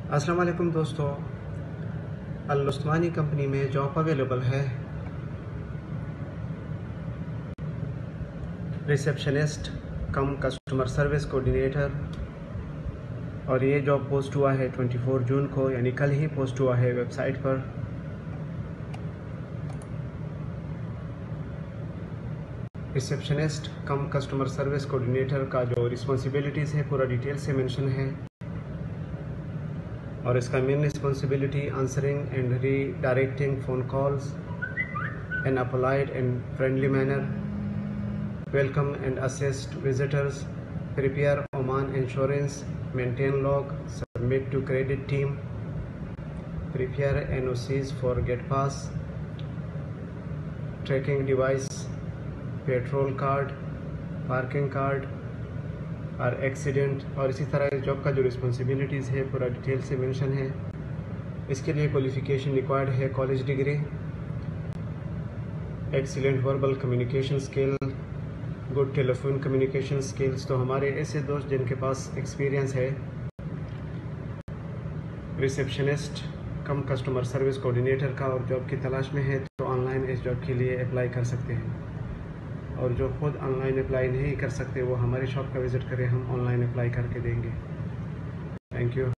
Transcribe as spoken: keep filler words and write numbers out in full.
अस्सलाम वालेकुम दोस्तों, अल उस्मानी कंपनी में जॉब अवेलेबल है receptionist cum customer service coordinator. और ये जॉब पोस्ट हुआ है चौबीस जून को, यानी कल ही पोस्ट हुआ है वेबसाइट पर। Receptionist cum customer service coordinator का जो रिस्पॉन्सिबिलिटीज़ है पूरा डिटेल से मेंशन है। और इसका main responsibility answering and redirecting phone calls in a polite and friendly manner, welcome and assist visitors, prepare Oman insurance, maintain log, submit to credit team, prepare N O Cs for gate pass, tracking device, petrol card, parking card और accident. और इसी तरह इस job का जो responsibilities है पूरा detail से मेंशन है। इसके लिए क्वालिफ़िकेशन रिक्वायर्ड है college degree, excellent verbal communication skill, good telephone communication skills. तो हमारे ऐसे दोस्त जिनके पास एक्सपीरियंस है receptionist cum customer service coordinator का और जॉब की तलाश में है तो ऑनलाइन इस जॉब के लिए अप्लाई कर सकते हैं। और जो खुद ऑनलाइन अप्लाई नहीं कर सकते वो हमारी शॉप का विज़िट करें, हम ऑनलाइन अप्लाई करके देंगे। Thank you.